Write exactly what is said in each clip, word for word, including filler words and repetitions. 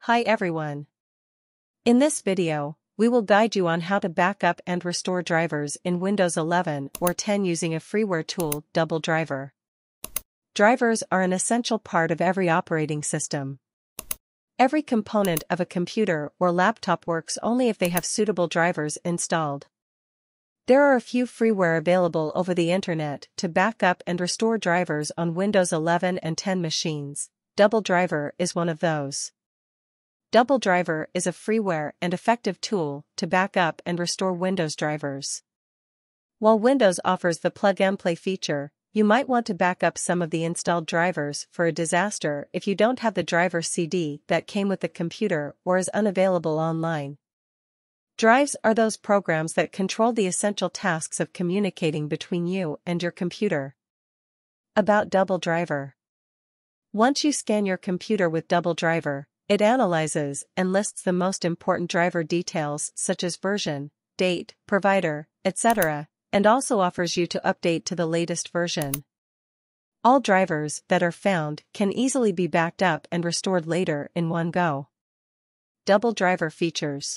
Hi everyone. In this video, we will guide you on how to backup and restore drivers in Windows eleven or ten using a freeware tool, Double Driver. Drivers are an essential part of every operating system. Every component of a computer or laptop works only if they have suitable drivers installed. There are a few freeware available over the internet to backup and restore drivers on Windows eleven and ten machines. Double Driver is one of those. Double Driver is a freeware and effective tool to backup and restore Windows drivers. While Windows offers the plug-and-play feature, you might want to back up some of the installed drivers for a disaster if you don't have the driver C D that came with the computer or is unavailable online. Drives are those programs that control the essential tasks of communicating between you and your computer. About Double Driver. Once you scan your computer with Double Driver, it analyzes and lists the most important driver details such as version, date, provider, et cetera, and also offers you to update to the latest version. All drivers that are found can easily be backed up and restored later in one go. Double Driver features: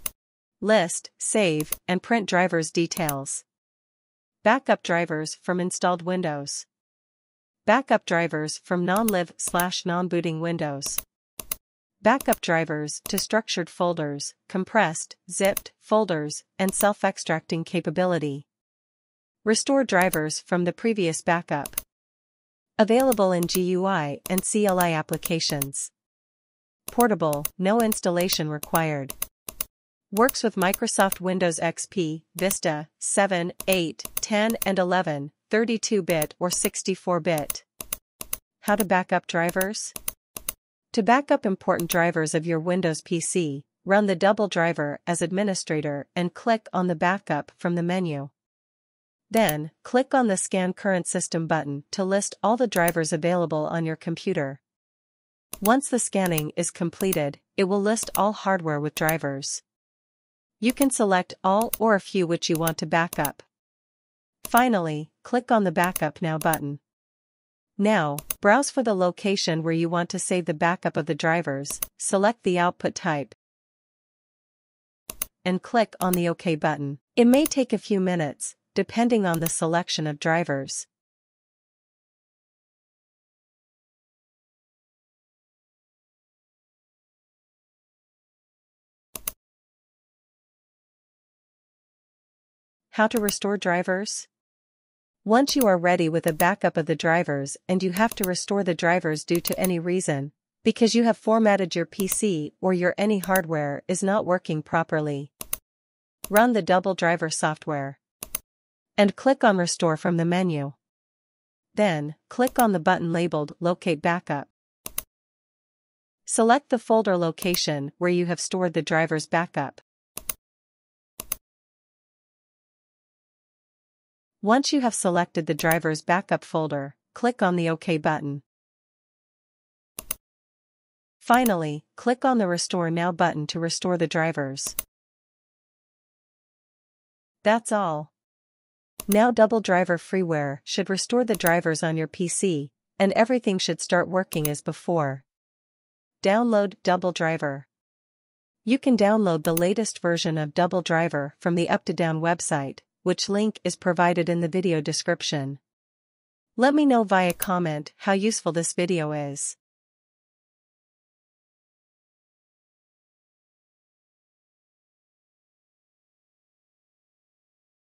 list, save, and print drivers details. Backup drivers from installed Windows. Backup drivers from non-live slash non-booting Windows. Backup drivers to structured folders, compressed, zipped folders, and self-extracting capability. Restore drivers from the previous backup. Available in G U I and C L I applications. Portable, no installation required. Works with Microsoft Windows X P, Vista, seven, eight, ten and eleven, thirty-two bit or sixty-four bit. How to backup drivers? To backup important drivers of your Windows P C, run the Double Driver as administrator and click on the Backup from the menu. Then, click on the Scan Current System button to list all the drivers available on your computer. Once the scanning is completed, it will list all hardware with drivers. You can select all or a few which you want to backup. Finally, click on the Backup Now button. Now, browse for the location where you want to save the backup of the drivers, select the output type, and click on the OK button. It may take a few minutes, depending on the selection of drivers. How to restore drivers? Once you are ready with a backup of the drivers and you have to restore the drivers due to any reason, because you have formatted your P C or your any hardware is not working properly, run the Double Driver software and click on Restore from the menu. Then, click on the button labeled Locate Backup. Select the folder location where you have stored the driver's backup. Once you have selected the driver's backup folder, click on the OK button. Finally, click on the Restore Now button to restore the drivers. That's all. Now Double Driver freeware should restore the drivers on your P C, and everything should start working as before. Download Double Driver. You can download the latest version of Double Driver from the Up to Down website, which link is provided in the video description. Let me know via comment how useful this video is.